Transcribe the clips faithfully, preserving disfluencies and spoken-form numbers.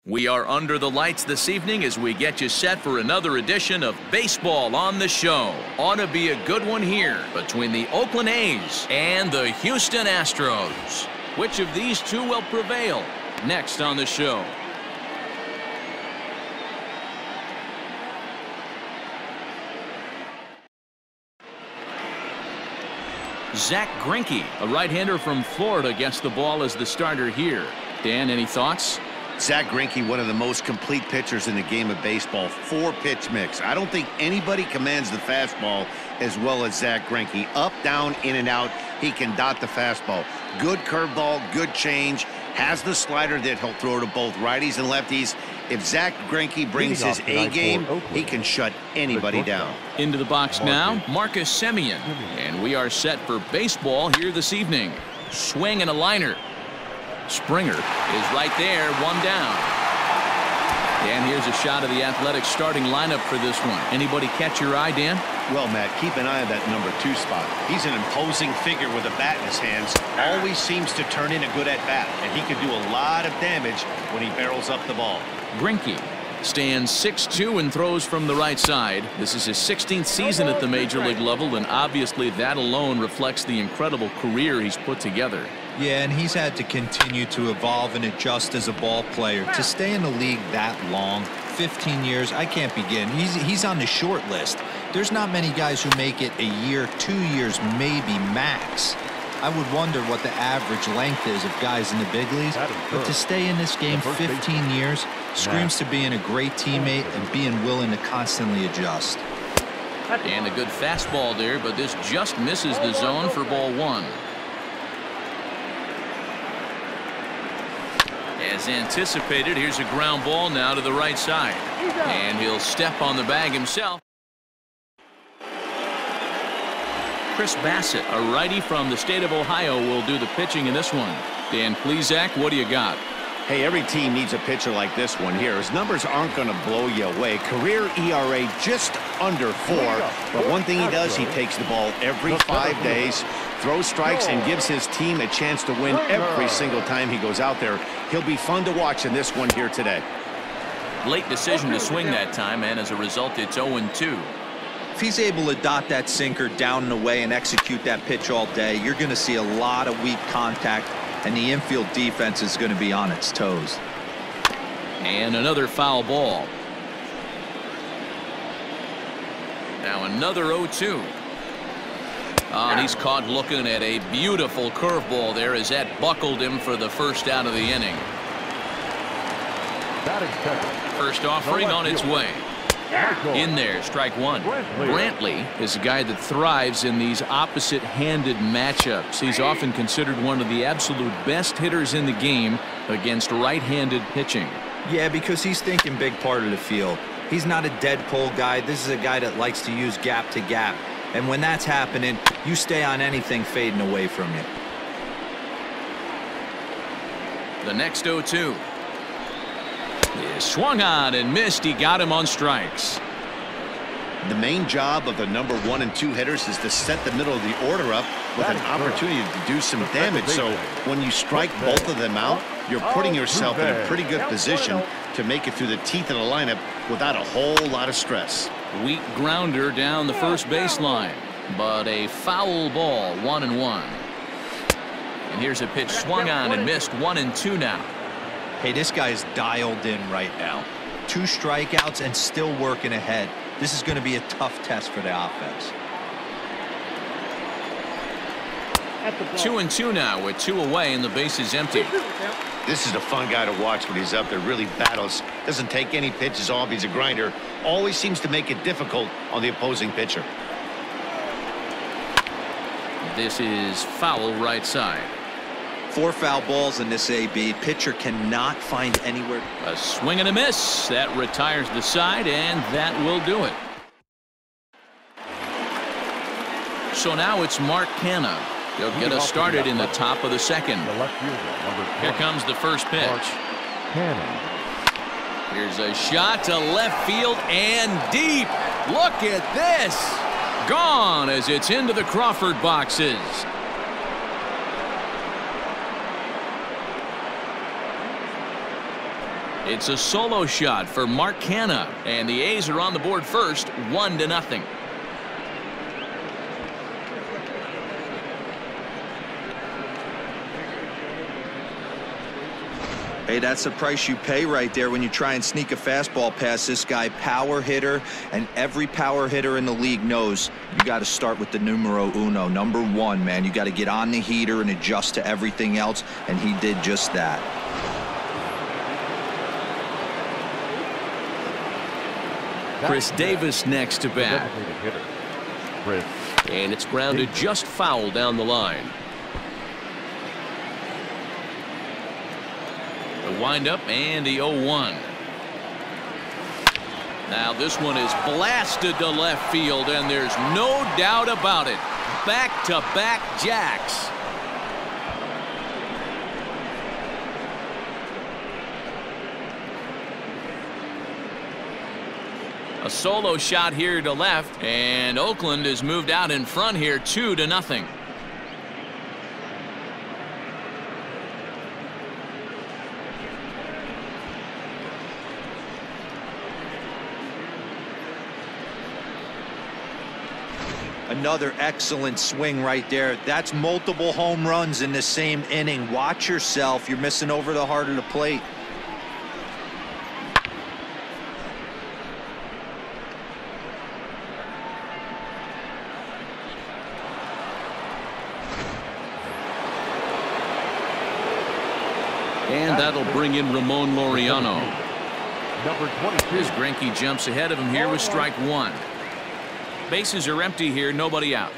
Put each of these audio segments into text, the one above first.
We are under the lights this evening as we get you set for another edition of Baseball on the Show. Ought to be a good one here between the Oakland A's and the Houston Astros. Which of these two will prevail? Next on the show. Zack Greinke, a right-hander from Florida, gets the ball as the starter here. Dan, any thoughts? Zack Greinke, one of the most complete pitchers in the game of baseball. Four pitch mix. I don't think anybody commands the fastball as well as Zack Greinke. Up, down, in and out. He can dot the fastball. Good curveball, good change. Has the slider that he'll throw to both righties and lefties. If Zack Greinke brings his A game, he can shut anybody down. Into the box now, Marcus Semien. And we are set for baseball here this evening. Swing and a liner. Springer is right there, one down. And here's a shot of the Athletics starting lineup for this one. Anybody catch your eye, Dan? Well, Matt, keep an eye on that number two spot. He's an imposing figure with a bat in his hands. Always seems to turn in a good at-bat, and he can do a lot of damage when he barrels up the ball. Greinke stands six two and throws from the right side. This is his sixteenth season at the major league level, and obviously that alone reflects the incredible career he's put together. Yeah, and he's had to continue to evolve and adjust as a ball player. To stay in the league that long, fifteen years, I can't begin. He's, he's on the short list. There's not many guys who make it a year, two years, maybe max. I would wonder what the average length is of guys in the big leagues. But to stay in this game fifteen years screams to being a great teammate and being willing to constantly adjust. And a good fastball there, but this just misses the zone for ball one. As anticipated, here's a ground ball now to the right side. And he'll step on the bag himself. Chris Bassett, a righty from the state of Ohio, will do the pitching in this one. Dan Plesac, what do you got? Hey, every team needs a pitcher like this one here. His numbers aren't going to blow you away. Career E R A just under four. But one thing he does, he takes the ball every five days, throws strikes, and gives his team a chance to win every single time he goes out there. He'll be fun to watch in this one here today. Late decision to swing that time, and as a result, it's oh and two. If he's able to dot that sinker down and away and execute that pitch all day, you're going to see a lot of weak contact, and the infield defense is going to be on its toes. And another foul ball. Now another oh two. Oh, and he's caught looking at a beautiful curveball there as that buckled him for the first out of the inning. First offering on its way. In there, strike one. Brantley is a guy that thrives in these opposite-handed matchups. He's often considered one of the absolute best hitters in the game against right-handed pitching. Yeah, because he's thinking big part of the field. He's not a dead pull guy. This is a guy that likes to use gap to gap. And when that's happening, you stay on anything fading away from you. The next oh two. Is swung on and missed. He got him on strikes. The main job of the number one and two hitters is to set the middle of the order up with an opportunity to do some damage. So when you strike both of them out, you're putting yourself in a pretty good position to make it through the teeth of the lineup without a whole lot of stress. Weak grounder down the first baseline, but a foul ball, one and one. And here's a pitch swung on and missed, one and two now. Hey, this guy's dialed in right now. Two strikeouts and still working ahead. This is going to be a tough test for the offense. Two and two now with two away and the base is empty. This is a fun guy to watch when he's up there. Really battles. Doesn't take any pitches off. He's a grinder. Always seems to make it difficult on the opposing pitcher. This is foul right side. Four foul balls in this A B. Pitcher cannot find anywhere. A swing and a miss. That retires the side, and that will do it. So now it's Mark Canha. He'll get us started in the top of the second. Here comes the first pitch. Here's a shot to left field and deep. Look at this. Gone as it's into the Crawford boxes. It's a solo shot for Mark Canha, and the A's are on the board first, one to nothing. Hey, that's the price you pay right there when you try and sneak a fastball past this guy. Power hitter, and every power hitter in the league knows you got to start with the numero uno, number one, man. You got to get on the heater and adjust to everything else, and he did just that. Chris Davis next to bat. And it's grounded just foul down the line. The windup and the oh one. Now this one is blasted to left field, and there's no doubt about it. Back-to-back jacks. A solo shot here to left, and Oakland has moved out in front here, two to nothing. Another excellent swing right there. That's multiple home runs in the same inning. Watch yourself. You're missing over the heart of the plate. And that'll bring in Ramon Laureano. Number twenty-two. As Greinke jumps ahead of him here with strike one. Bases are empty here, nobody out.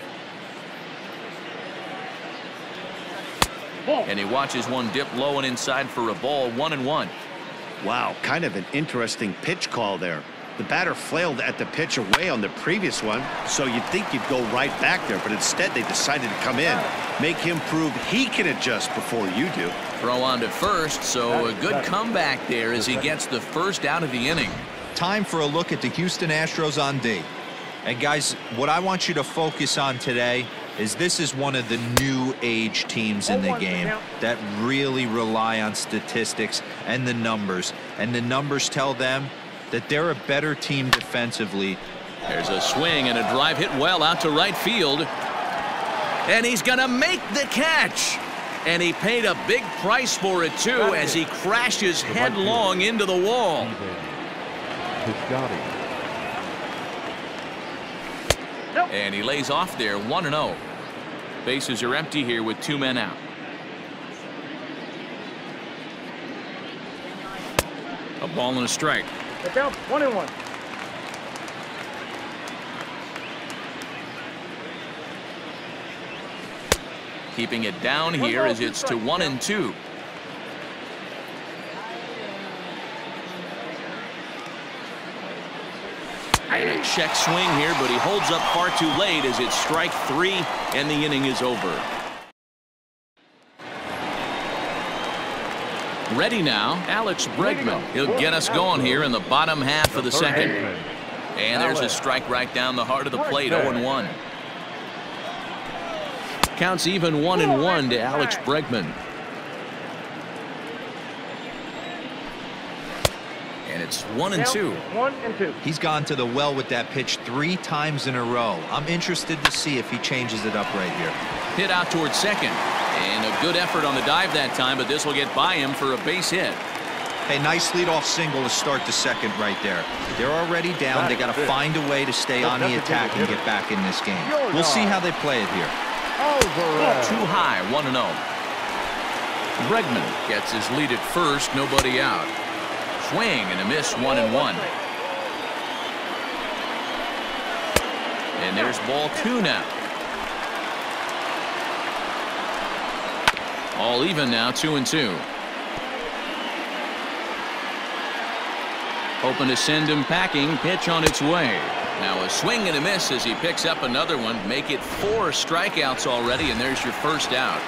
And he watches one dip low and inside for a ball, one and one. Wow, kind of an interesting pitch call there. The batter flailed at the pitch away on the previous one, so you'd think you'd go right back there, but instead they decided to come in, make him prove he can adjust before you do. Throw on to first, so a good comeback there as he gets the first out of the inning. Time for a look at the Houston Astros on D. And guys, what I want you to focus on today is this is one of the new age teams in the game that really rely on statistics and the numbers. And the numbers tell them that they're a better team defensively. There's a swing and a drive hit well out to right field. And he's going to make the catch. And he paid a big price for it, too, as he crashes headlong into the wall. And he lays off there, one and oh. Bases are empty here with two men out. A ball and a strike. The count, one and one. Keeping it down here as it's to one and two. And a check swing here, but he holds up far too late as it's strike three and the inning is over. Ready now, Alex Bregman. He'll get us going here in the bottom half of the second. And there's a strike right down the heart of the plate, oh and one. Counts even one and one to Alex Bregman. And it's one and two. One and two. He's gone to the well with that pitch three times in a row. I'm interested to see if he changes it up right here. Hit out towards second. And a good effort on the dive that time, but this will get by him for a base hit. Hey, nice leadoff single to start the second right there. They're already down. They got to find a way to stay on the attack and get back in this game. We'll see how they play it here. Too high, one and oh. Bregman gets his lead at first, nobody out. Swing and a miss, one and one. And there's ball two now. All even now, two and two. Hoping to send him packing. Pitch on its way. Now a swing and a miss as he picks up another one. Make it four strikeouts already, and there's your first out.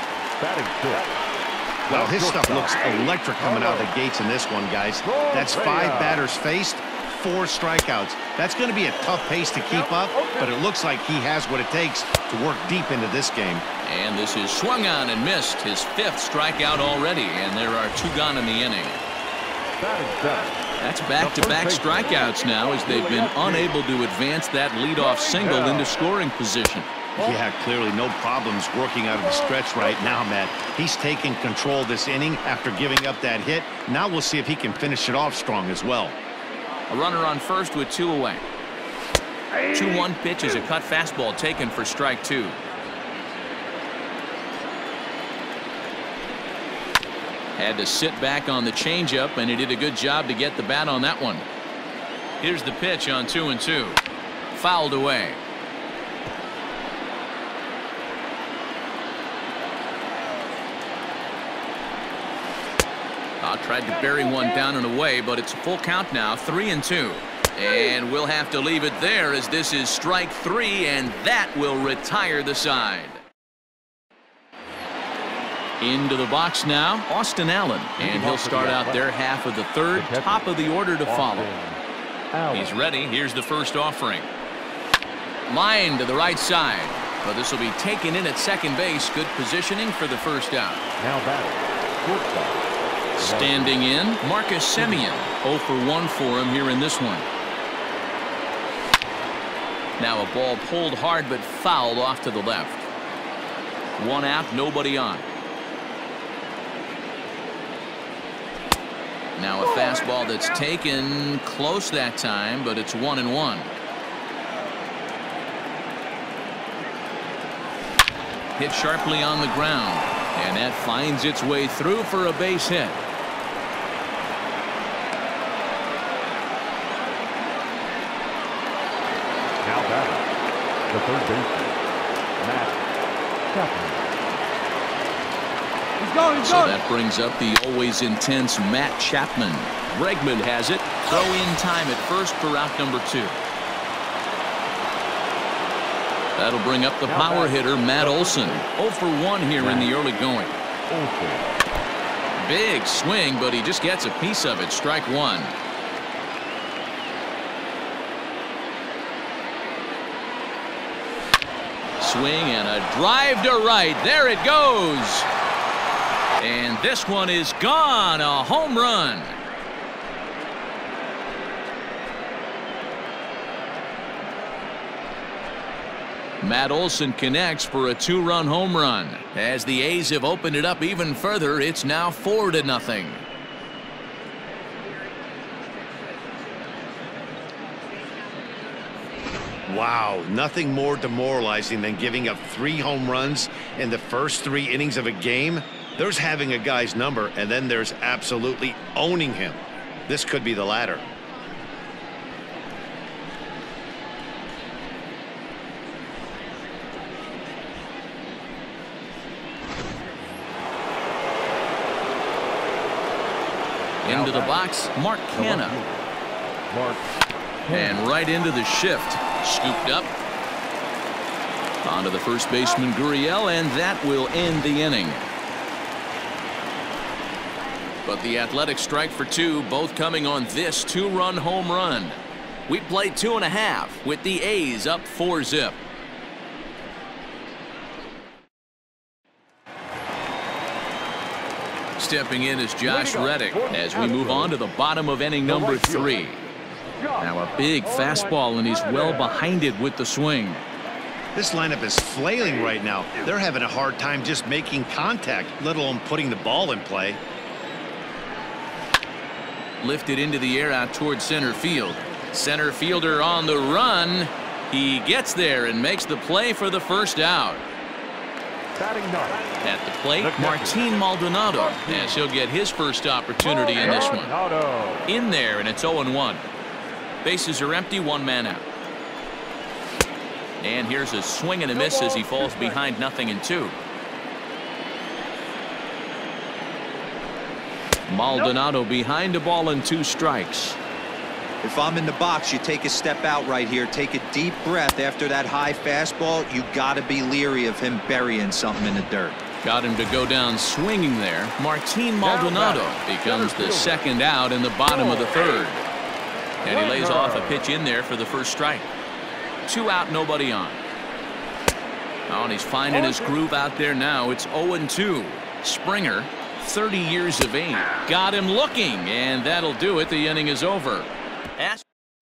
Well, his stuff looks electric coming out of the gates in this one, guys. That's five batters faced, four strikeouts. That's going to be a tough pace to keep up, but it looks like he has what it takes to work deep into this game. And this is swung on and missed, his fifth strikeout already, and there are two gone in the inning. Batting seven. That's back-to-back strikeouts now as they've been unable to advance that leadoff single into scoring position. Yeah, clearly no problems working out of the stretch right now, Matt. He's taking control this inning after giving up that hit. Now we'll see if he can finish it off strong as well. A runner on first with two away. two one pitch is a cut fastball taken for strike two. Had to sit back on the changeup, and he did a good job to get the bat on that one. Here's the pitch on two and two. Fouled away. Uh, tried to bury one down and away, but it's a full count now, three and two. And we'll have to leave it there as this is strike three, and that will retire the side. Into the box now, Austin Allen, and he'll start out their half of the third, top of the order to follow. He's ready. Here's the first offering. Line to the right side, but this will be taken in at second base. Good positioning for the first out. Now batting, shortstop. Standing in, Marcus Semien. oh for one for him here in this one. Now a ball pulled hard but fouled off to the left. One out, nobody on. Now a fastball that's taken close that time, but it's one and one. Hit sharply on the ground, and that finds its way through for a base hit. Now batting, the third baseman, Matt Chapman. He's going, he's so going. that brings up the always intense Matt Chapman. Bregman has it. Throw in time at first for out number two. That'll bring up the power hitter Matt Olson. oh for one here in the early going. Big swing, but he just gets a piece of it. Strike one. Swing and a drive to right. There it goes. And this one is gone. A home run. Matt Olson connects for a two-run home run. As the A's have opened it up even further, it's now four to nothing. Wow, nothing more demoralizing than giving up three home runs in the first three innings of a game. There's having a guy's number, and then there's absolutely owning him. This could be the latter. Into the box, Mark Canha. Mark. And right into the shift. Scooped up. Onto the first baseman Gurriel, and that will end the inning. But the Athletics strike for two, both coming on this two-run home run. We played two and a half with the A's up four zip. Stepping in is Josh Reddick as we move on to the bottom of inning number three. Now a big fastball, and he's well behind it with the swing. This lineup is flailing right now. They're having a hard time just making contact, let alone putting the ball in play. Lifted into the air out towards center field. Center fielder on the run. He gets there and makes the play for the first out. Batting ninth. At the plate, Martin Maldonado, as he'll get his first opportunity in this one. In there, and it's oh and one. Bases are empty, one man out. And here's a swing and a miss as he falls behind nothing in two. Maldonado behind a ball and two strikes. If I'm in the box, you take a step out right here, take a deep breath after that high fastball. You got to be leery of him burying something in the dirt. Got him to go down swinging there. Martin Maldonado becomes the second out in the bottom of the third. And he lays off a pitch in there for the first strike. Two out, nobody on. Oh, and he's finding his groove out there now. It's oh and two. Springer thirty years of age. Got him looking, and that'll do it. The inning is over. As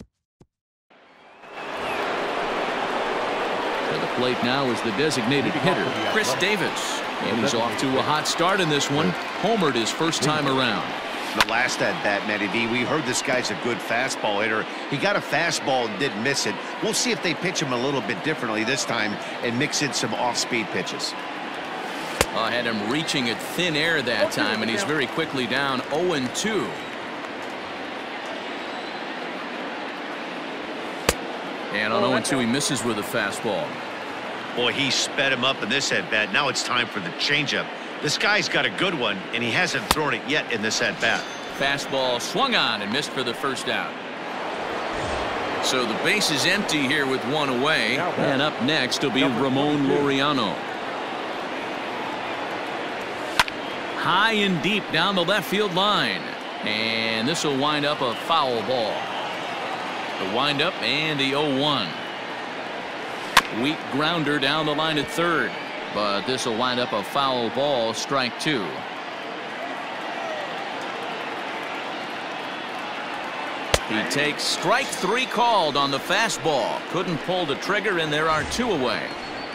to the plate now is the designated hitter, Chris Davis. And he's off to a hot start in this one. Homered his first time around. The last at bat, Matty V, we heard this guy's a good fastball hitter. He got a fastball and didn't miss it. We'll see if they pitch him a little bit differently this time and mix in some off-speed pitches. I had him reaching at thin air that time, and he's very quickly down oh and two. And on oh and two, he misses with a fastball. Boy, he sped him up in this at-bat. Now it's time for the changeup. This guy's got a good one, and he hasn't thrown it yet in this at-bat. Fastball swung on and missed for the first out. So the base is empty here with one away. And up next will be Ramon Laureano. High and deep down the left field line. And this will wind up a foul ball. The windup and the oh one. Weak grounder down the line at third. But this will wind up a foul ball, strike two. He takes strike three called on the fastball. Couldn't pull the trigger, and there are two away.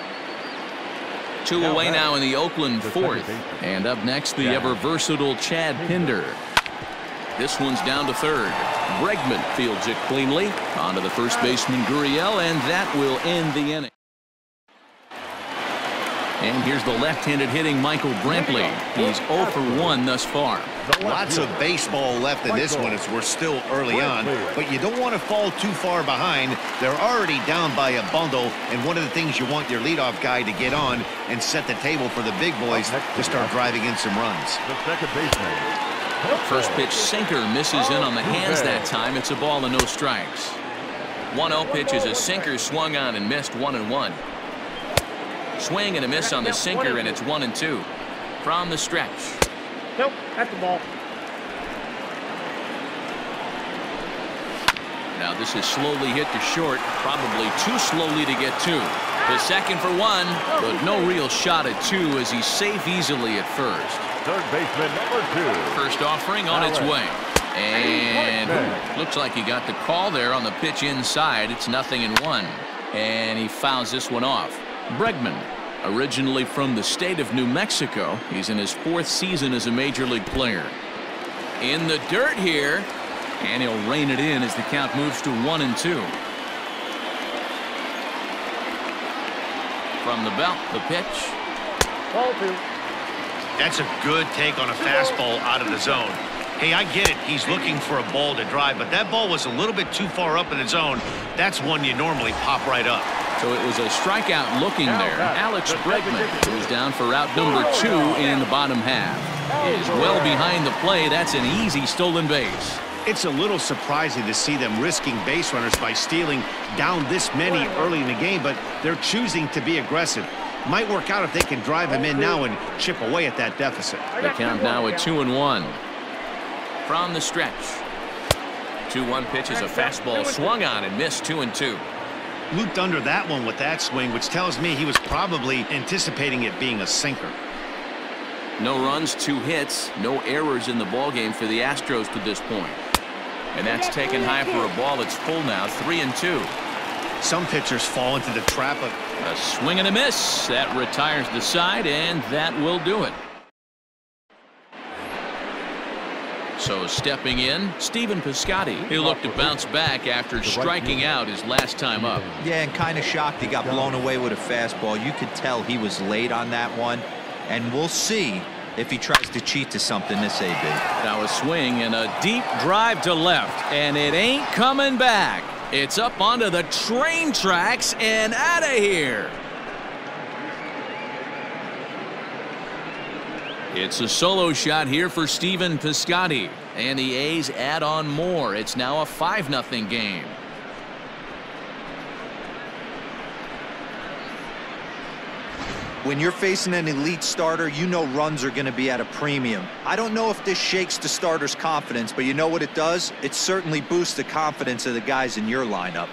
Two away now in the Oakland fourth. And up next, the ever versatile Chad Pinder. This one's down to third. Bregman fields it cleanly. On to the first baseman, Gurriel, and that will end the inning. And here's the left-handed hitting Michael Brantley. He's oh for one thus far. Lots of baseball left in this one as we're still early on, but you don't want to fall too far behind. They're already down by a bundle, and one of the things you want your leadoff guy to get on and set the table for the big boys to start driving in some runs. The second baseman. First pitch sinker misses in on the hands that time. It's a ball and no strikes. one oh pitch is a sinker swung on and missed, one and one. Swing and a miss on the sinker, and it's one and two. From the stretch. Nope, that's the ball. Now this is slowly hit to short, probably too slowly to get two. The second for one, but no real shot at two as he's safe easily at first. Third baseman number two. First offering on its way. And looks like he got the call there on the pitch inside. It's nothing in one. And he fouls this one off. Bregman, originally from the state of New Mexico, he's in his fourth season as a major league player. In the dirt here, and he'll rein it in as the count moves to one and two. From the belt, the pitch. Ball two. That's a good take on a fastball out of the zone. Hey, I get it. He's looking for a ball to drive, but that ball was a little bit too far up in the zone. That's one you normally pop right up. So it was a strikeout looking there. Alex Bregman, who's down for out number two in the bottom half, is well behind the play. That's an easy stolen base. It's a little surprising to see them risking base runners by stealing down this many early in the game, but they're choosing to be aggressive. Might work out if they can drive him in now and chip away at that deficit. The count now at two and one. From the stretch. two one pitch is a fastball swung on and missed, two and two. Looped under that one with that swing, which tells me he was probably anticipating it being a sinker. No runs, two hits, no errors in the ballgame for the Astros to this point. And that's taken high for a ball that's full now, three and two. Some pitchers fall into the trap of a swing and a miss. That retires the side, and that will do it. So stepping in, Stephen Piscotty. He'll look to bounce back after striking out his last time up. Yeah, and kind of shocked he got blown away with a fastball. You could tell he was late on that one, and we'll see if he tries to cheat to something this A B. Now a swing and a deep drive to left, and it ain't coming back. It's up onto the train tracks and out of here. It's a solo shot here for Stephen Piscotty, and the A's add on more. It's now a five nothing game. When you're facing an elite starter, you know runs are going to be at a premium. I don't know if this shakes the starter's confidence, but you know what it does? It certainly boosts the confidence of the guys in your lineup.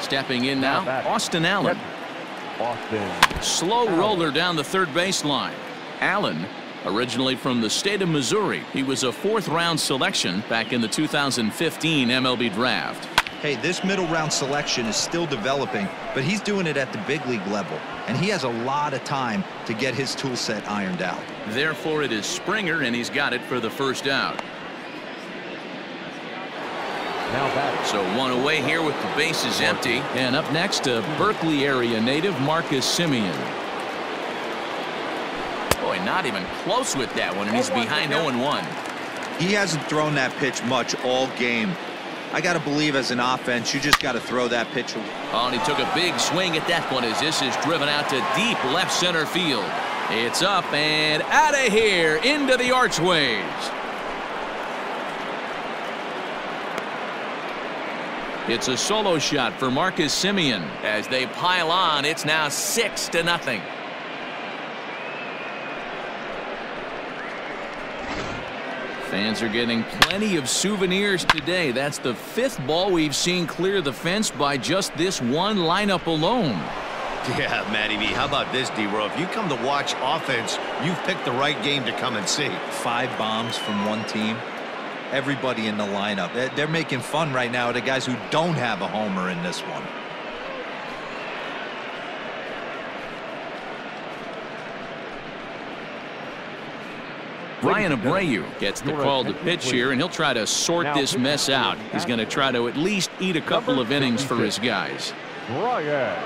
Stepping in now, Austin Allen. Austin. Slow roller down the third baseline. Allen, originally from the state of Missouri, he was a fourth round selection back in the two thousand fifteen M L B draft. Hey, this middle round selection is still developing, but he's doing it at the big league level, and he has a lot of time to get his tool set ironed out. Therefore, it is Springer, and he's got it for the first out. Now batting. So one away here with the bases empty. And up next, a Berkeley area native, Marcus Semien. Boy, not even close with that one, and he's behind oh and one. He hasn't thrown that pitch much all game. I got to believe as an offense, you just got to throw that pitch away. Oh, and he took a big swing at that one as this is driven out to deep left center field. It's up and out of here into the archways. It's a solo shot for Marcus Semien. As they pile on, it's now six to nothing. Fans are getting plenty of souvenirs today. That's the fifth ball we've seen clear the fence by just this one lineup alone. Yeah, Matty V, how about this, D-Row? If you come to watch offense, you've picked the right game to come and see. Five bombs from one team. Everybody in the lineup. They're making fun right now of the guys who don't have a homer in this one. Brian Abreu gets the call to pitch here, and he'll try to sort this mess out. He's going to try to at least eat a couple of innings for his guys. Brian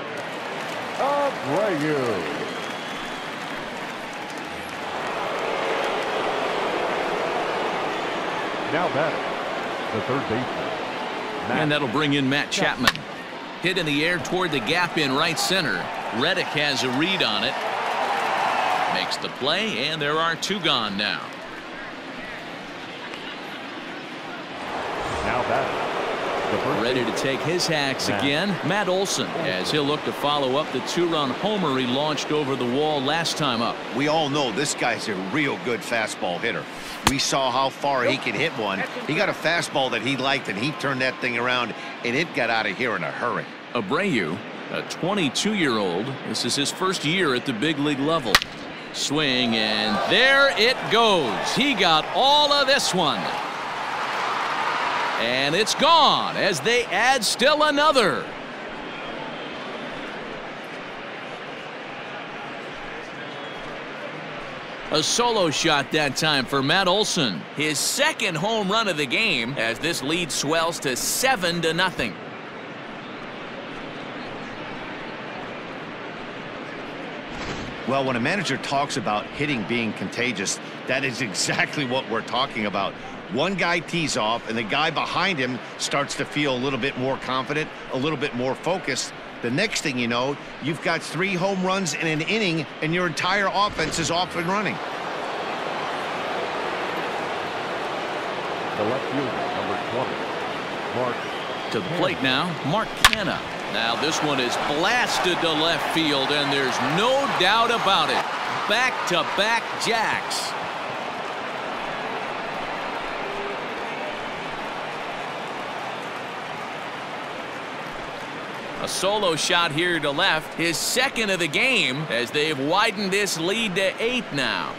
Abreu. Now batting, the third baseman. And that'll bring in Matt Chapman. Hit in the air toward the gap in right center. Reddick has a read on it. Makes the play, and there are two gone now. Now batting. Ready to take his hacks again, Matt Olson, as he'll look to follow up the two-run homer he launched over the wall last time up. We all know this guy's a real good fastball hitter. We saw how far he could hit one. He got a fastball that he liked, and he turned that thing around, and it got out of here in a hurry. Abreu, a twenty-two-year-old. This is his first year at the big league level. Swing, and there it goes. He got all of this one. And it's gone as they add still another. A solo shot that time for Matt Olson. His second home run of the game as this lead swells to seven to nothing. Well, when a manager talks about hitting being contagious, that is exactly what we're talking about. One guy tees off, and the guy behind him starts to feel a little bit more confident, a little bit more focused. The next thing you know, you've got three home runs in an inning, and your entire offense is off and running. The left fielder, number twenty, Mark. To the plate now, Mark Canha. Now this one is blasted to left field, and there's no doubt about it. Back-to-back jacks. A solo shot here to left, his second of the game, as they've widened this lead to eight now.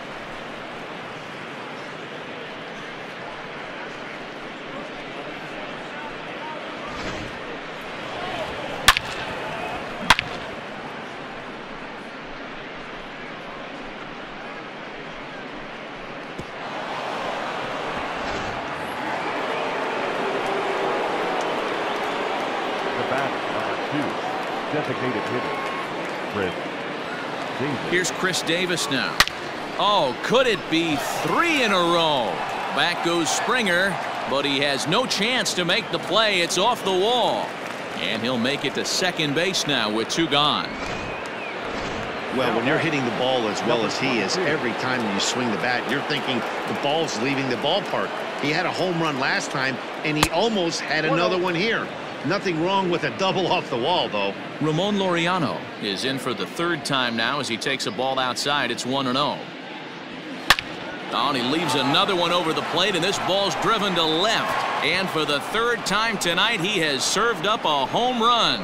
Designated hitter, Chris Davis. Here's Chris Davis now. Oh, could it be three in a row? Back goes Springer, but he has no chance to make the play. It's off the wall. And he'll make it to second base now with two gone. Well, when you're hitting the ball as well as he is, every time you swing the bat, you're thinking the ball's leaving the ballpark. He had a home run last time, and he almost had another one here. Nothing wrong with a double off the wall, though. Ramon Laureano is in for the third time now as he takes a ball outside. It's one and oh. Oh, and he leaves another one over the plate, and this ball's driven to left. And for the third time tonight, he has served up a home run.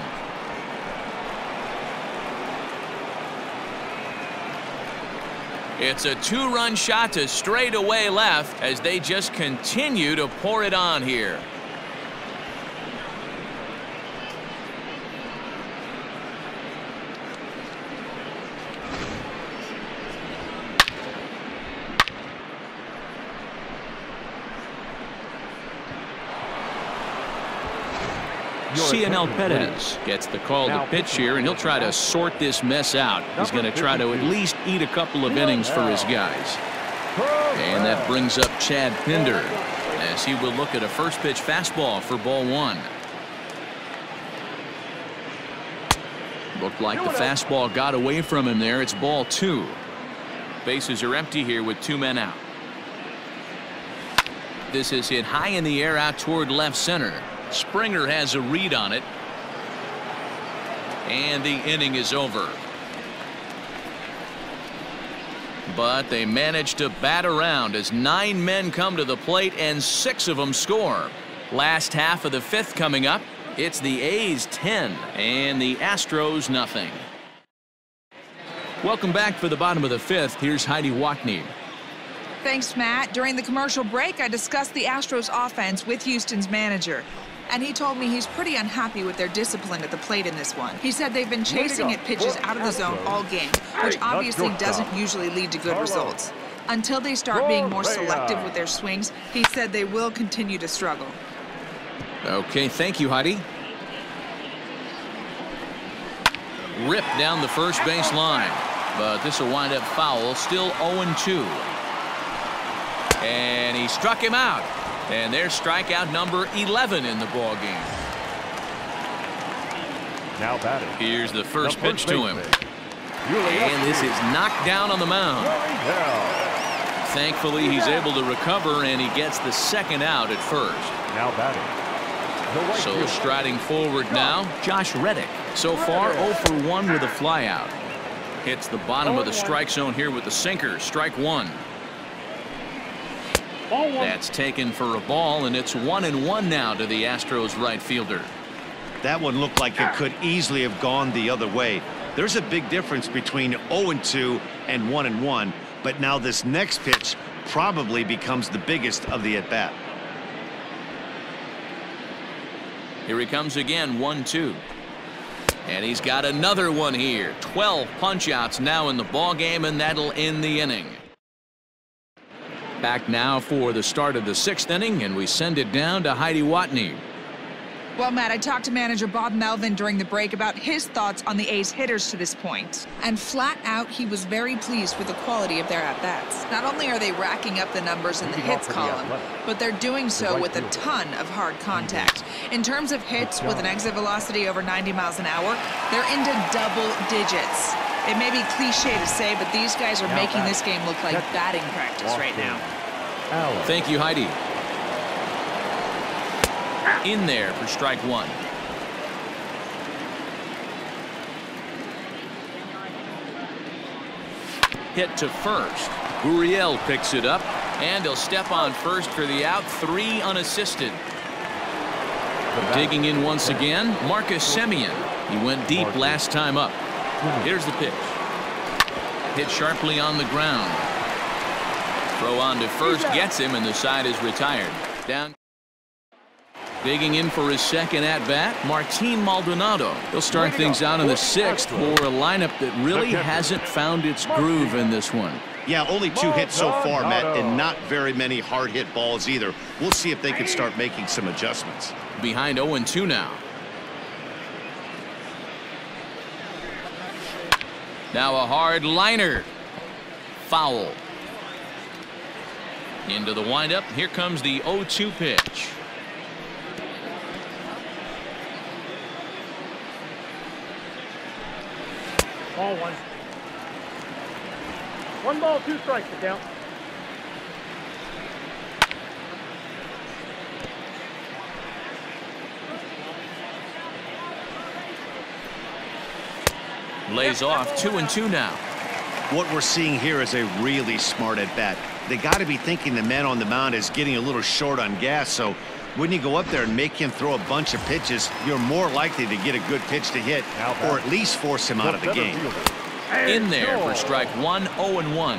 It's a two-run shot to straightaway left as they just continue to pour it on here. Cionel Perez gets the call to pitch here, and he'll try to sort this mess out. He's going to try to at least eat a couple of innings for his guys. And that brings up Chad Pinder as he will look at a first pitch fastball for ball one. Looked like the fastball got away from him there. It's ball two. Bases are empty here with two men out. This is hit high in the air out toward left center. Springer has a read on it. And the inning is over. But they manage to bat around as nine men come to the plate and six of them score. Last half of the fifth coming up. It's the A's ten and the Astros nothing. Welcome back for the bottom of the fifth. Here's Heidi Watney. Thanks, Matt. During the commercial break, I discussed the Astros offense with Houston's manager. And he told me he's pretty unhappy with their discipline at the plate in this one. He said they've been chasing at pitches out of the zone all game, which obviously doesn't usually lead to good results. Until they start being more selective with their swings, he said they will continue to struggle. Okay, thank you, Heidi. Ripped down the first base line, but this will wind up foul. Still oh and two. And he struck him out. And there's strikeout number eleven in the ball game. Now batting. Here's the first the pitch first to him. And this is knocked down on the mound. Thankfully, he's able to recover, and he gets the second out at first. Now batting. Right so field. striding forward now, Josh Reddick. So far, oh for one with a flyout. Hits the bottom of the strike zone here with the sinker. Strike one. That's taken for a ball, and it's one and one now to the Astros right fielder. That one looked like it could easily have gone the other way. There's a big difference between oh and two and one and one, but now this next pitch probably becomes the biggest of the at-bat. Here he comes again, one two. And he's got another one here. twelve punch-outs now in the ball game, and that'll end the inning. Back now for the start of the sixth inning, and we send it down to Heidi Watney. Well, Matt, I talked to manager Bob Melvin during the break about his thoughts on the A's hitters to this point. And flat out, he was very pleased with the quality of their at-bats. Not only are they racking up the numbers in the hits column, but they're doing so with a ton of hard contact. In terms of hits with an exit velocity over ninety miles an hour, they're into double digits. It may be cliche to say, but these guys are making this game look like batting practice right now. Thank you, Heidi. In there for strike one. Hit to first. Gurriel picks it up, and he'll step on first for the out. Three unassisted. Digging in once again, Marcus Semien. He went deep last time up. Here's the pitch. Hit sharply on the ground. Throw on to first gets him, and the side is retired. Down. Digging in for his second at-bat, Martin Maldonado. He'll start things out in the sixth for a lineup that really hasn't found its groove in this one. Yeah, only two hits so far, Matt, and not very many hard-hit balls either. We'll see if they can start making some adjustments. Behind oh and two now. Now a hard liner. Foul. Into the windup. Here comes the oh two pitch. Ball one. One ball, two strikes to count. Lays off two and two now. What we're seeing here is a really smart at bat. They got to be thinking the man on the mound is getting a little short on gas, so When you go up there and make him throw a bunch of pitches, you're more likely to get a good pitch to hit or at least force him out of the game. In there for strike one, oh and one.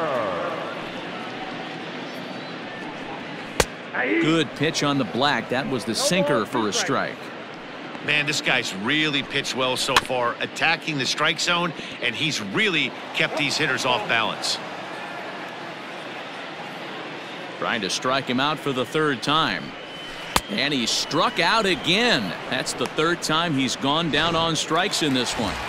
Good pitch on the black. That was the sinker for a strike. Man, this guy's really pitched well so far, attacking the strike zone, and he's really kept these hitters off balance. Trying to strike him out for the third time. And he struck out again. That's the third time he's gone down on strikes in this one.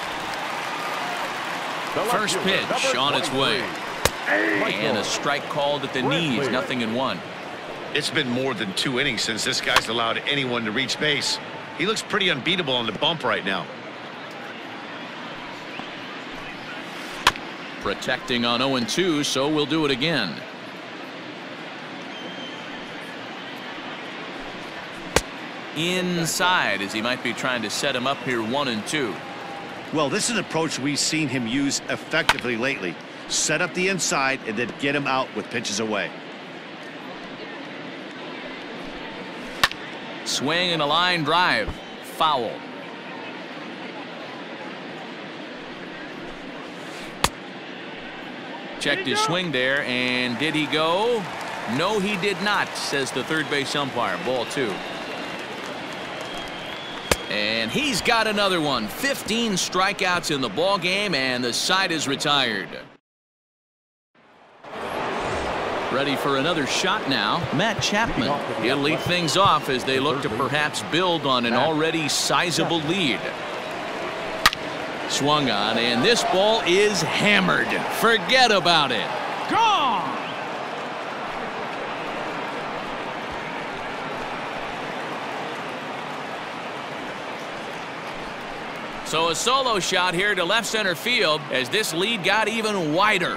First pitch on its way. And a strike called at the knees. Nothing in one. It's been more than two innings since this guy's allowed anyone to reach base. He looks pretty unbeatable on the bump right now. Protecting on oh and two, so we'll do it again. Inside, as he might be trying to set him up here one and two. Well, this is an approach we've seen him use effectively lately. Set up the inside and then get him out with pitches away. Swing and a line drive. Foul. Checked his swing there, and did he go? No, he did not, says the third base umpire. Ball two. And he's got another one. fifteen strikeouts in the ball game, and the side is retired. Ready for another shot now. Matt Chapman. He'll lead things off as they look to perhaps build on an already sizable lead. Swung on, and this ball is hammered. Forget about it. Gone! So a solo shot here to left center field as this lead got even wider.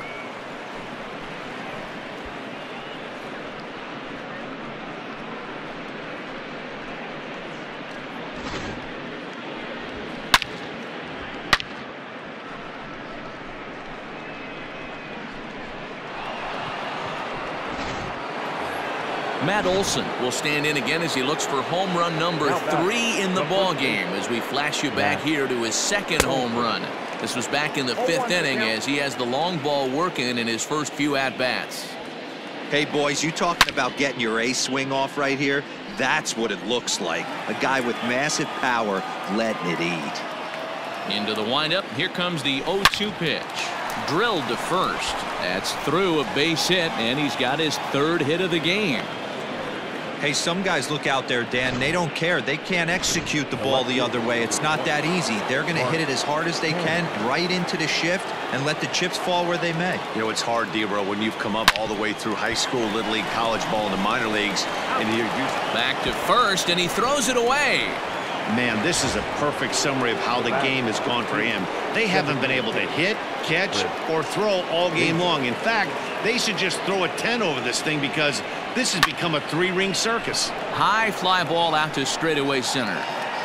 Matt Olson will stand in again as he looks for home run number three in the ball game as we flash you back here to his second home run. This was back in the fifth inning as he has the long ball working in his first few at-bats. Hey, boys, you talking about getting your ace swing off right here? That's what it looks like. A guy with massive power letting it eat. Into the windup. Here comes the oh two pitch. Drilled to first. That's through a base hit, and he's got his third hit of the game. Hey, some guys look out there, Dan, they don't care. They can't execute the ball the other way. It's not that easy. They're going to hit it as hard as they can right into the shift and let the chips fall where they may. You know, it's hard, Debro, when you've come up all the way through high school, little league, college ball, and the minor leagues. And you're, you Back to first, and he throws it away. Man, this is a perfect summary of how the game has gone for him. They haven't been able to hit, catch, or throw all game long. In fact, they should just throw a ten over this thing because this has become a three-ring circus. High fly ball out to straightaway center.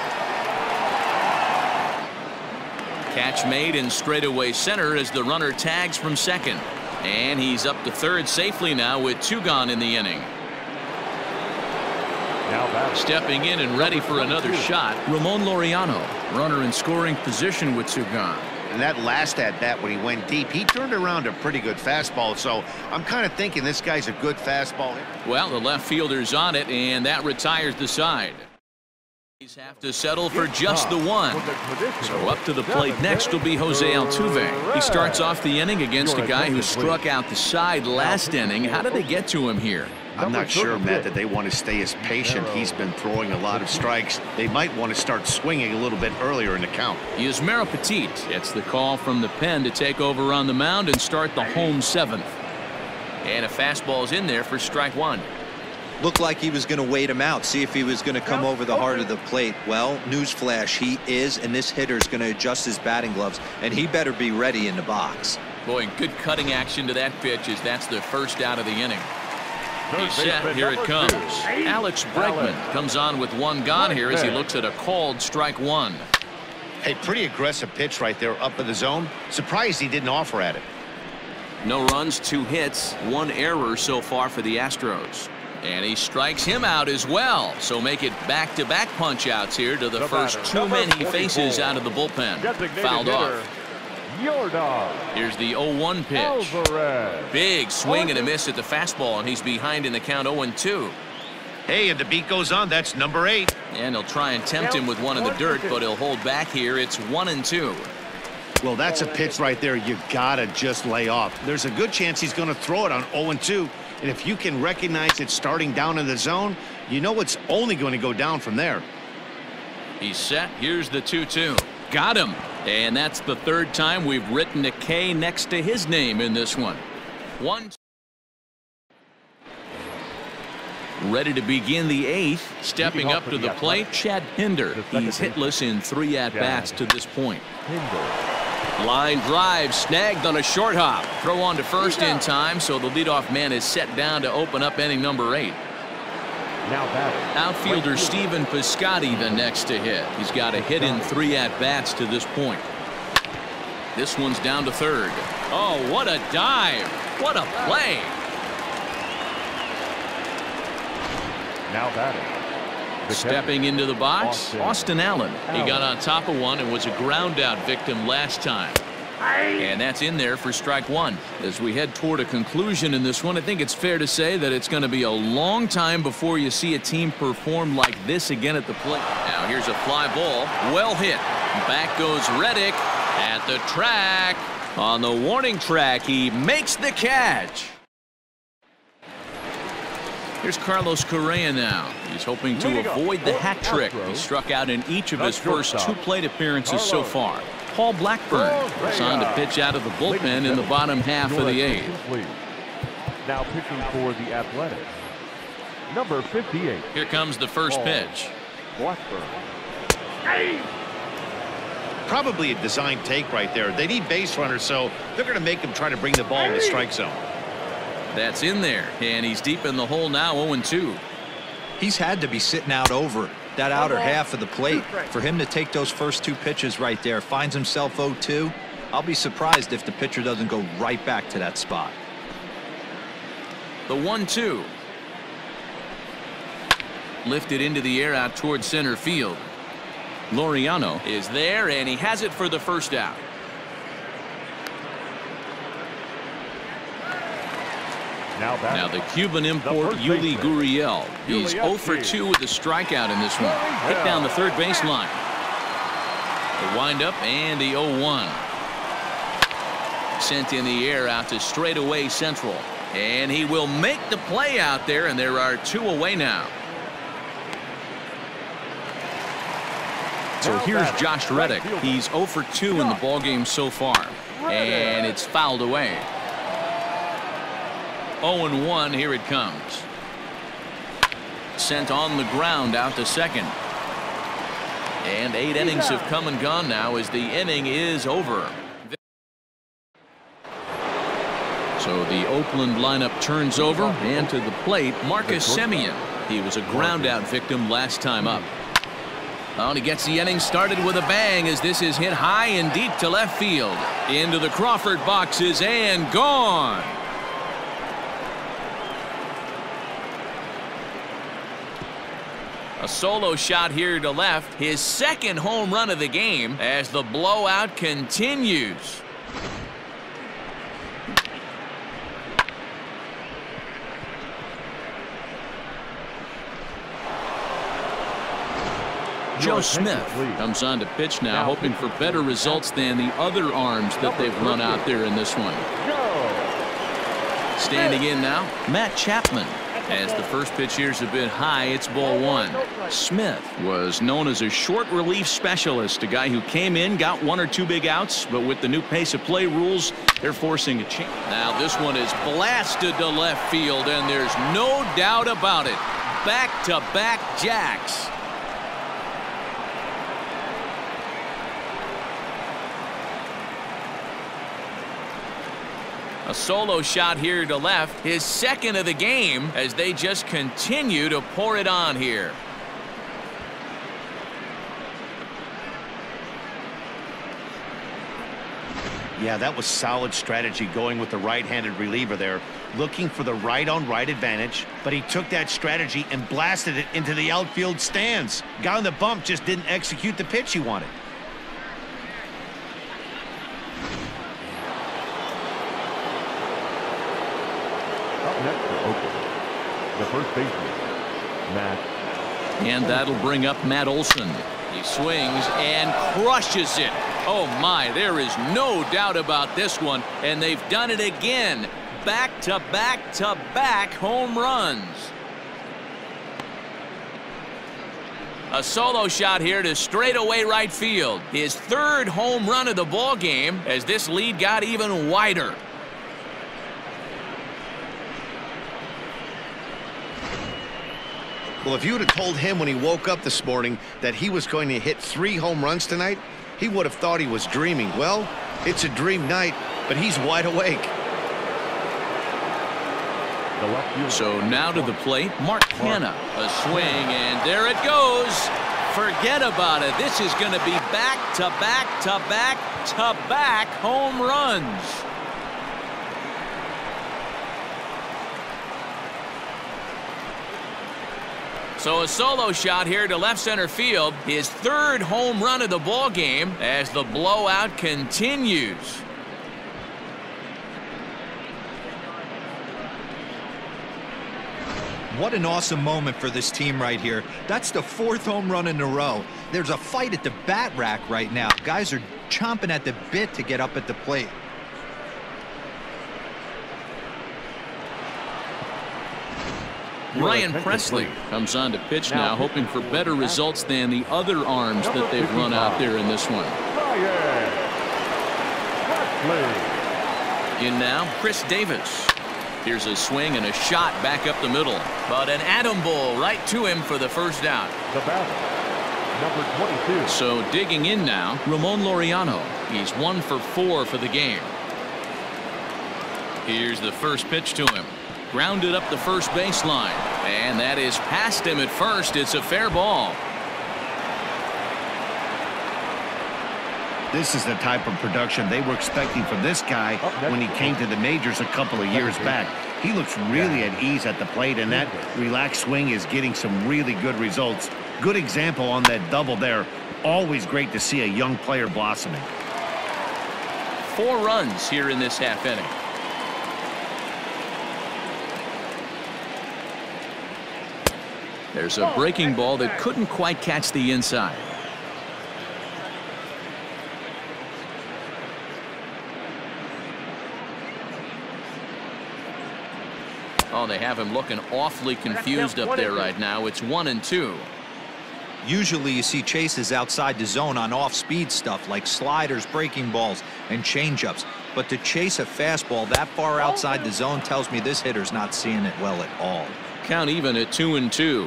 Catch made in straightaway center as the runner tags from second. And he's up to third safely now with two gone in the inning. Stepping in and ready for another shot, Ramon Laureano, runner in scoring position with two gone. And that last at-bat when he went deep, he turned around a pretty good fastball. So I'm kind of thinking this guy's a good fastball. Well, the left fielder's on it, and that retires the side. He's have to settle for just the one. So up to the plate next will be Jose Altuve. He starts off the inning against a guy who struck out the side last inning. How did they get to him here? I'm not sure, Matt, that they want to stay as patient. He's been throwing a lot of strikes. They might want to start swinging a little bit earlier in the count. Yusmeiro Petit gets the call from the pen to take over on the mound and start the home seventh. And a fastball's in there for strike one. Looked like he was going to wait him out, see if he was going to come over the heart of the plate. Well, newsflash, he is, and this hitter's going to adjust his batting gloves, and he better be ready in the box. Boy, good cutting action to that pitch as that's the first out of the inning. He's set. Here it comes. Alex Bregman comes on with one gone here as he looks at a called strike one. Hey, pretty aggressive pitch right there up in the zone. Surprised he didn't offer at it. No runs, two hits, one error so far for the Astros. And he strikes him out as well. So make it back-to-back punch-outs here to the, the first batter, two men he faces out of the bullpen. Fouled hitter, off. Yordan. Here's the oh one pitch. Alvarez. Big swing and a miss at the fastball, and he's behind in the count oh and two. Hey, and the beat goes on. That's number eight. And he'll try and tempt him with one in the dirt, but he'll hold back here. It's one and two. Well, that's a pitch right there you gotta just lay off. There's a good chance he's going to throw it on oh and two. And if you can recognize it starting down in the zone, you know it's only going to go down from there. He's set. Here's the two two. Got him. And that's the third time we've written a K next to his name in this one. One. Ready to begin the eighth. Stepping up to the plate, Chad Pinder. He's hitless in three at-bats to this point. Line drive snagged on a short hop. Throw on to first in time, so the leadoff man is set down to open up inning number eight. Now batting. Outfielder Stephen Piscotty the next to hit. He's got a hit in three at-bats to this point. This one's down to third. Oh, what a dive. What a play. Now batting. Stepping into the box, Austin, Austin Allen. He got on top of one and was a ground out victim last time. And that's in there for strike one. As we head toward a conclusion in this one, I think it's fair to say that it's going to be a long time before you see a team perform like this again at the plate. Now here's a fly ball. Well hit. Back goes Reddick at the track. On the warning track, he makes the catch. Here's Carlos Correa now. He's hoping to avoid the hat trick. He struck out in each of his first two plate appearances so far. Paul Blackburn is on to pitch out of the bullpen in the bottom half of the eighth. Now pitching for the Athletics, number fifty-eight. Here comes the first pitch. Blackburn. Probably a design take right there. They need base runners, so they're going to make him try to bring the ball in the strike zone. That's in there, and he's deep in the hole now, oh and two. He's had to be sitting out over that outer half of the plate. For him to take those first two pitches right there, finds himself oh two. I'll be surprised if the pitcher doesn't go right back to that spot. The one two. Lifted into the air out towards center field. Laureano is there, and he has it for the first out. Now, now the Cuban import Yuli Gurriel. He's oh for two with a strikeout in this one. Hit down the third baseline. The windup and the oh one. Sent in the air out to straightaway central. And he will make the play out there, and there are two away now. So here's Josh Reddick. He's oh for two in the ballgame so far. And it's fouled away. oh and one, here it comes. Sent on the ground out to second. And eight innings have come and gone now as the inning is over. So the Oakland lineup turns over, and to the plate, Marcus Semien. He was a ground out victim last time up. Oh, and he gets the inning started with a bang as this is hit high and deep to left field. Into the Crawford boxes and gone. A solo shot here to left, his second home run of the game as the blowout continues. Joe Smith comes on to pitch now, hoping for better results than the other arms that they've run out there in this one. Standing in now, Matt Chapman. As the first pitch here is a bit high, it's ball one. Smith was known as a short relief specialist, a guy who came in, got one or two big outs, but with the new pace of play rules, they're forcing a change. Now this one is blasted to left field, and there's no doubt about it. Back-to-back jacks. A solo shot here to left, his second of the game, as they just continue to pour it on here. Yeah, that was solid strategy going with the right-handed reliever there, looking for the right-on-right advantage, but he took that strategy and blasted it into the outfield stands. Guy on the bump just didn't execute the pitch he wanted. Up next for Oakland, the first baseman, Matt. And that'll bring up Matt Olson. He swings and crushes it. Oh my, there is no doubt about this one, and they've done it again. Back to back to back home runs. A solo shot here to straightaway right field. His third home run of the ball game as this lead got even wider. Well, if you would have told him when he woke up this morning that he was going to hit three home runs tonight, he would have thought he was dreaming. Well, it's a dream night, but he's wide awake. So now to the plate, Mark Canha. A swing, and there it goes. Forget about it. This is going to be back to back to back to back home runs. So a solo shot here to left center field, his third home run of the ball game as the blowout continues. What an awesome moment for this team right here. That's the fourth home run in a row. There's a fight at the bat rack right now. Guys are chomping at the bit to get up at the plate. Ryan Presley comes on to pitch now, hoping for better results than the other arms that they've run out there in this one. In now, Chris Davis. Here's a swing and a shot back up the middle, but an atom ball right to him for the first out. The batter, number twenty-two. So digging in now, Ramon Laureano. He's one for four for the game. Here's the first pitch to him. Grounded up the first baseline, and that is past him at first. It's a fair ball. This is the type of production they were expecting from this guy when he came to the majors a couple of years back. He looks really at ease at the plate, and that relaxed swing is getting some really good results. Good example on that double there. Always great to see a young player blossoming. Four runs here in this half inning. There's a breaking ball that couldn't quite catch the inside. Oh, they have him looking awfully confused up there right now. It's one and two. Usually you see chases outside the zone on off-speed stuff like sliders, breaking balls, and changeups. But to chase a fastball that far outside the zone tells me this hitter's not seeing it well at all. Count even at two and two.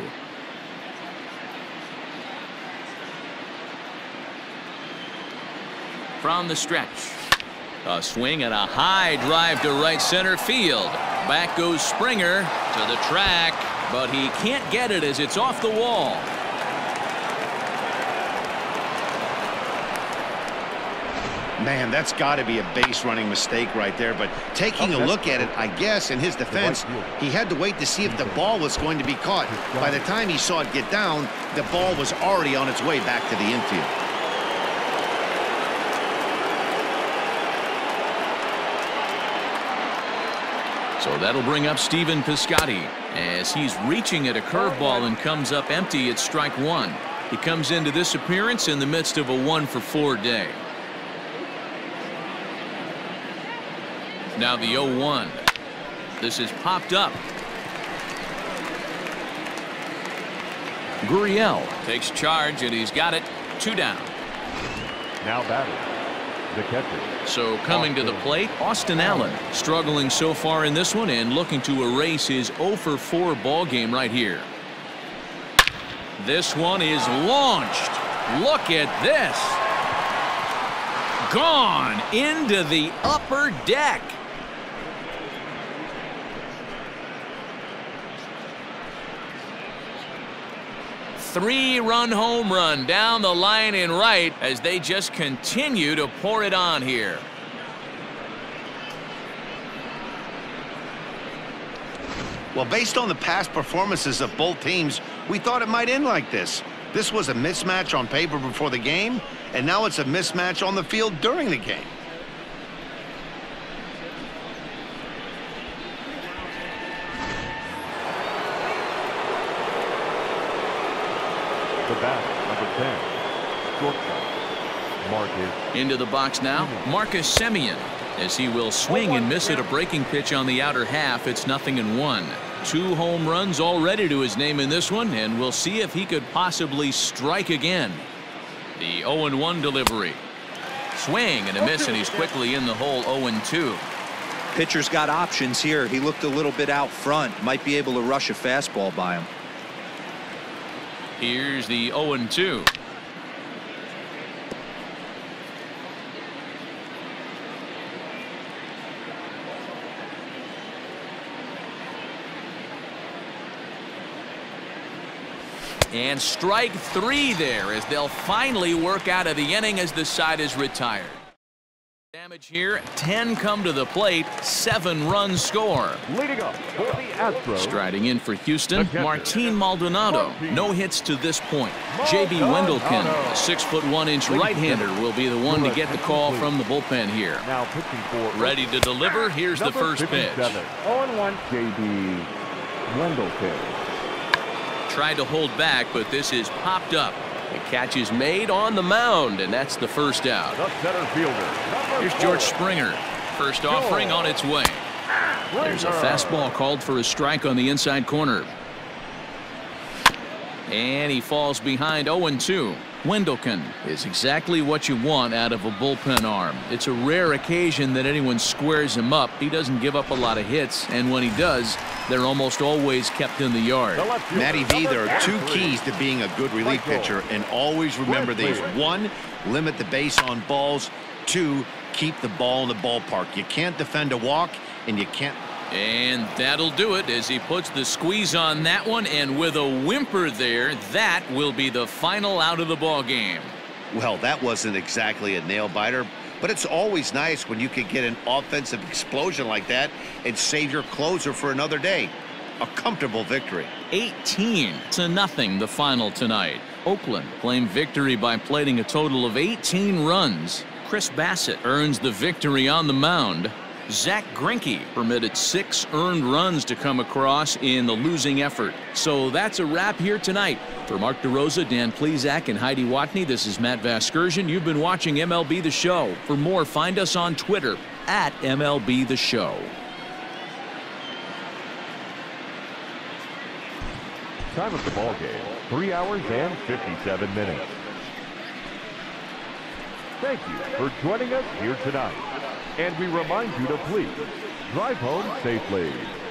From the stretch. A swing and a high drive to right center field. Back goes Springer to the track, but he can't get it as it's off the wall. Man, that's got to be a base running mistake right there, but taking a look at it, I guess in his defense, he had to wait to see if the ball was going to be caught. By the time he saw it get down, the ball was already on its way back to the infield. So that'll bring up Stephen Piscotty as he's reaching at a curveball and comes up empty at strike one. He comes into this appearance in the midst of a one for four day. Now the oh one. This is popped up. Gurriel takes charge, and he's got it. Two down. Now batting, the catcher. So coming to the plate, Austin Allen, struggling so far in this one and looking to erase his oh for four ball game right here. This one is launched. Look at this. Gone into the upper deck. Three-run home run down the line in right as they just continue to pour it on here. Well, based on the past performances of both teams, we thought it might end like this. This was a mismatch on paper before the game, and now it's a mismatch on the field during the game. The bat, number ten, shortstop, Marcus. Into the box now, Marcus Semien. As he will swing and miss at a breaking pitch on the outer half. It's nothing in one. Two home runs already to his name in this one, and we'll see if he could possibly strike again. The oh and one delivery. Swing and a miss, and he's quickly in the hole. oh and two. Pitcher's got options here. He looked a little bit out front. Might be able to rush a fastball by him. Here's the oh and two. And strike three there as they'll finally work out of the inning as the side is retired. Damage here, ten come to the plate, seven runs score. Leading up for the Astros. Striding in for Houston, Martin Maldonado. No hits to this point. J B Wendelken, a six foot one inch right-hander, will be the one to get the call from the bullpen here. Now pitching for ready to deliver. Here's the first pitch. oh and one. J B Wendelken. Tried to hold back, but this is popped up. The catch is made on the mound, and that's the first out. The center fielder. Here's George Springer. First offering on its way. There's a fastball called for a strike on the inside corner. And he falls behind oh and two. Wendelken is exactly what you want out of a bullpen arm. It's a rare occasion that anyone squares him up. He doesn't give up a lot of hits, and when he does, they're almost always kept in the yard. Matty V, there are two keys to being a good relief pitcher, and always remember these. One, limit the base on balls. Two, keep the ball in the ballpark. You can't defend a walk, and you can't. And that'll do it as he puts the squeeze on that one, and with a whimper there, that will be the final out of the ball game. Well, that wasn't exactly a nail biter, but it's always nice when you can get an offensive explosion like that and save your closer for another day. A comfortable victory. eighteen to nothing the final tonight. Oakland claimed victory by plating a total of eighteen runs. Chris Bassett earns the victory on the mound. Zach Greinke permitted six earned runs to come across in the losing effort. So that's a wrap here tonight. For Mark DeRosa, Dan Plesac, and Heidi Watney, this is Matt Vasgersian. You've been watching M L B The Show. For more, find us on Twitter at M L B The Show. Time of the ball game, three hours and fifty-seven minutes. Thank you for joining us here tonight. And we remind you to please drive home safely.